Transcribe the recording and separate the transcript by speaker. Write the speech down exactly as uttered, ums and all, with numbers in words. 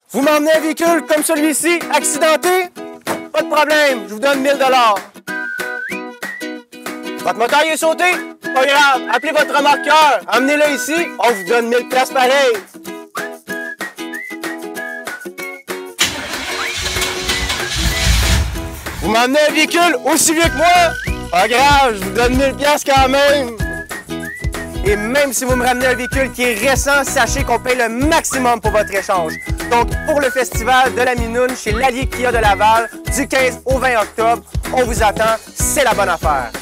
Speaker 1: Vous m'emmenez un véhicule comme celui-ci, accidenté? Pas de problème, je vous donne mille dollars. Votre moteur est sauté? Pas grave, appelez votre remorqueur, emmenez-le ici, on vous donne mille piastres pareil. Vous m'emmenez un véhicule aussi vieux que moi? Pas grave, je vous donne mille piastres quand même. Et même si vous me ramenez un véhicule qui est récent, sachez qu'on paye le maximum pour votre échange. Donc, pour le festival de la Minoune chez l'Allier Kia de Laval, du quinze au vingt octobre, on vous attend, c'est la bonne affaire.